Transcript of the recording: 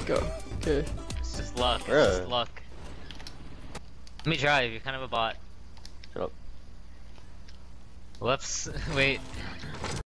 go. Okay. It's just luck. It's Bruh. just luck. Let me drive. You're kind of a bot. Shut up. Whoops. Wait.